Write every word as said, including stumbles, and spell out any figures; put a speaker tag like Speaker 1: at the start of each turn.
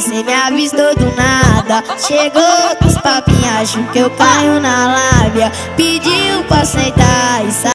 Speaker 1: cê me avistou do nada. Chegou com os papinhos, acho que eu caio na lábia. Pediu pra sentar e